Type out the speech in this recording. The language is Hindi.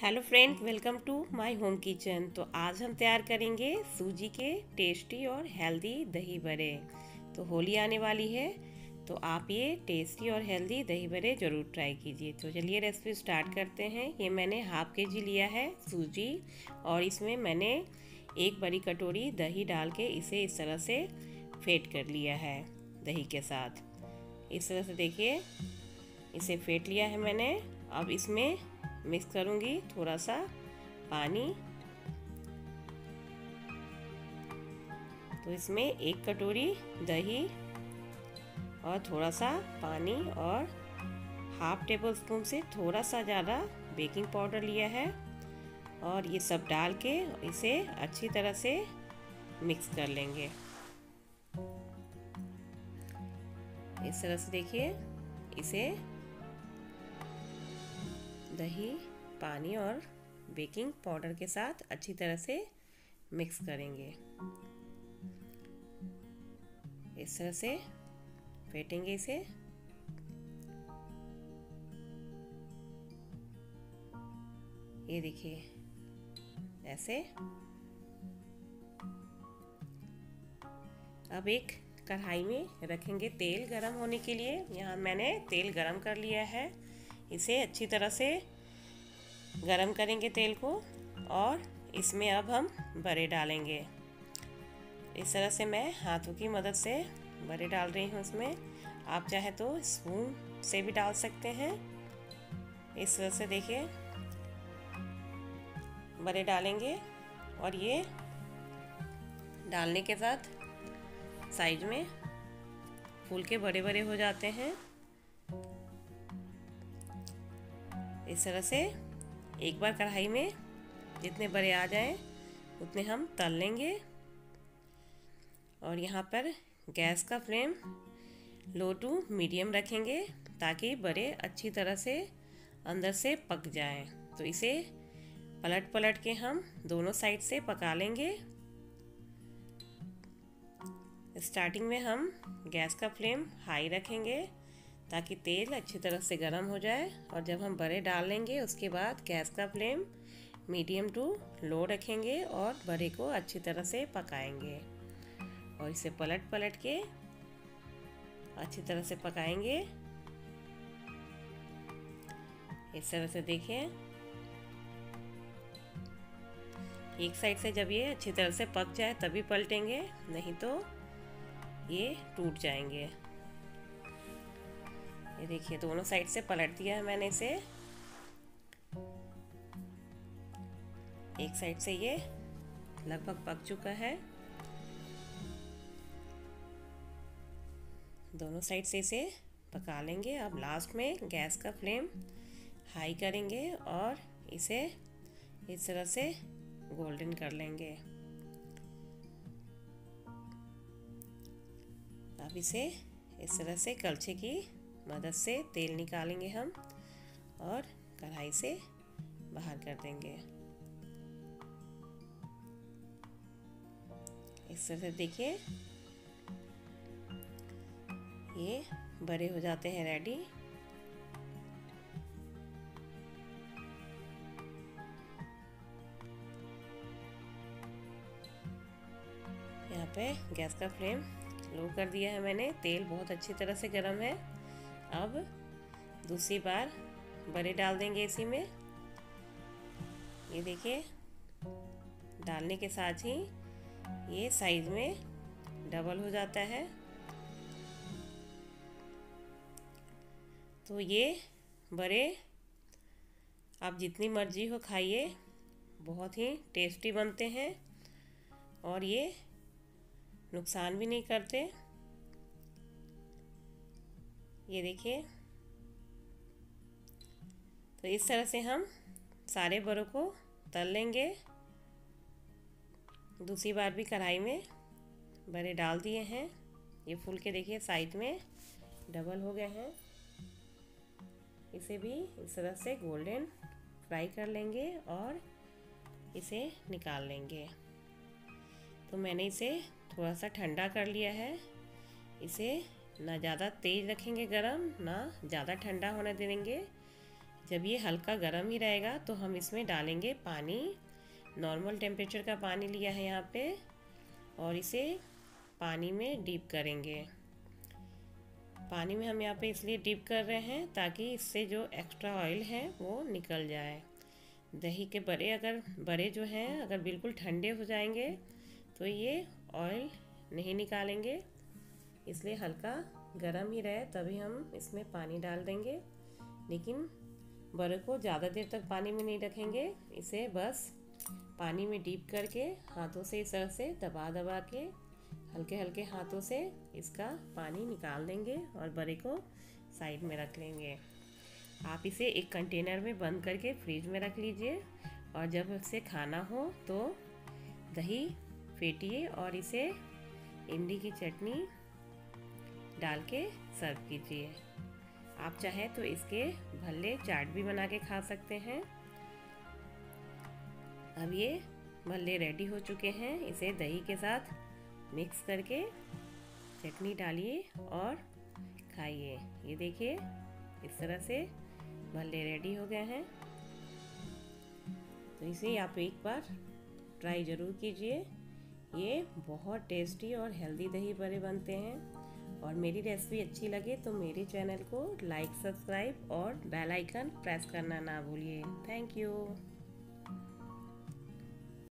Hello friends, welcome to my home kitchen. तो आज हम तैयार करेंगे सूजी के टेस्टी और हेल्दी दही बड़े। तो होली आने वाली है, तो आप ये टेस्टी और हेल्दी दही बड़े ज़रूर ट्राई कीजिए। तो चलिए रेसिपी स्टार्ट करते हैं। ये मैंने हाफ के जी लिया है सूजी, और इसमें मैंने एक बड़ी कटोरी दही डाल के इसे इस तरह से फेंट कर लिया है दही के साथ। इस तरह से देखिए, इसे फेंट लिया है मैंने। अब इसमें मिक्स करूंगी थोड़ा सा पानी। तो इसमें एक कटोरी दही और थोड़ा सा पानी और हाफ टेबल स्पून से थोड़ा सा ज़्यादा बेकिंग पाउडर लिया है, और ये सब डाल के इसे अच्छी तरह से मिक्स कर लेंगे। इस तरह से देखिए, इसे दही, पानी और बेकिंग पाउडर के साथ अच्छी तरह से मिक्स करेंगे। इस तरह से फेंटेंगे इसे। ये देखिए ऐसे। अब एक कढ़ाई में रखेंगे तेल गरम होने के लिए। यहाँ मैंने तेल गरम कर लिया है। इसे अच्छी तरह से गरम करेंगे तेल को, और इसमें अब हम बड़े डालेंगे। इस तरह से मैं हाथों की मदद से बड़े डाल रही हूँ इसमें। आप चाहे तो स्पून से भी डाल सकते हैं। इस तरह से देखिए बड़े डालेंगे, और ये डालने के साथ साइड में फूल के बड़े बड़े हो जाते हैं। इस तरह से एक बार कढ़ाई में जितने बड़े आ जाएं उतने हम तल लेंगे। और यहाँ पर गैस का फ्लेम लो टू मीडियम रखेंगे, ताकि बड़े अच्छी तरह से अंदर से पक जाएं। तो इसे पलट पलट के हम दोनों साइड से पका लेंगे। स्टार्टिंग में हम गैस का फ्लेम हाई रखेंगे, ताकि तेल अच्छी तरह से गर्म हो जाए। और जब हम बड़े डाल लेंगे उसके बाद गैस का फ्लेम मीडियम टू लो रखेंगे, और बड़े को अच्छी तरह से पकाएंगे। और इसे पलट पलट के अच्छी तरह से पकाएंगे। इस तरह से देखिए, एक साइड से जब ये अच्छी तरह से पक जाए तभी पलटेंगे, नहीं तो ये टूट जाएंगे। ये देखिए दोनों साइड से पलट दिया है मैंने इसे। एक साइड से ये लगभग पक चुका है। दोनों साइड से इसे पका लेंगे। अब लास्ट में गैस का फ्लेम हाई करेंगे और इसे इस तरह से गोल्डन कर लेंगे। अब इसे इस तरह से कलछी की मदद से तेल निकालेंगे हम, और कढ़ाई से बाहर कर देंगे। इस तरह से देखिए ये बड़े हो जाते हैं रेडी। यहाँ पे गैस का फ्लेम लो कर दिया है मैंने। तेल बहुत अच्छी तरह से गर्म है। अब दूसरी बार बड़े डाल देंगे इसी में। ये देखिए डालने के साथ ही ये साइज में डबल हो जाता है। तो ये बड़े आप जितनी मर्जी हो खाइए, बहुत ही टेस्टी बनते हैं, और ये नुकसान भी नहीं करते। ये देखिए, तो इस तरह से हम सारे बड़ों को तल लेंगे। दूसरी बार भी कढ़ाई में बड़े डाल दिए हैं। ये फूल के देखिए साइड में डबल हो गए हैं। इसे भी इस तरह से गोल्डन फ्राई कर लेंगे और इसे निकाल लेंगे। तो मैंने इसे थोड़ा सा ठंडा कर लिया है। इसे ना ज़्यादा तेज़ रखेंगे गरम, ना ज़्यादा ठंडा होने देंगे। जब ये हल्का गर्म ही रहेगा तो हम इसमें डालेंगे पानी। नॉर्मल टेम्परेचर का पानी लिया है यहाँ पे, और इसे पानी में डीप करेंगे। पानी में हम यहाँ पे इसलिए डीप कर रहे हैं ताकि इससे जो एक्स्ट्रा ऑयल है वो निकल जाए। दही के बड़े अगर जो हैं अगर बिल्कुल ठंडे हो जाएंगे तो ये ऑयल नहीं निकालेंगे, इसलिए हल्का गरम ही रहे तभी हम इसमें पानी डाल देंगे। लेकिन बड़े को ज़्यादा देर तक पानी में नहीं रखेंगे, इसे बस पानी में डीप करके हाथों से इस तरह से दबा दबा के हल्के हल्के हाथों से इसका पानी निकाल देंगे और बड़े को साइड में रख लेंगे। आप इसे एक कंटेनर में बंद करके फ्रिज में रख लीजिए, और जब इसे खाना हो तो दही फेंटिए और इसे इमली की चटनी डाल के सर्व कीजिए। आप चाहे तो इसके भल्ले चाट भी बना के खा सकते हैं। अब ये भल्ले रेडी हो चुके हैं, इसे दही के साथ मिक्स करके चटनी डालिए और खाइए। ये देखिए इस तरह से भल्ले रेडी हो गए हैं। तो इसे आप एक बार ट्राई ज़रूर कीजिए। ये बहुत टेस्टी और हेल्दी दही बड़े बनते हैं। और मेरी रेसिपी अच्छी लगे तो मेरे चैनल को लाइक, सब्सक्राइब और बेल आइकन प्रेस करना ना भूलिए। Thank you.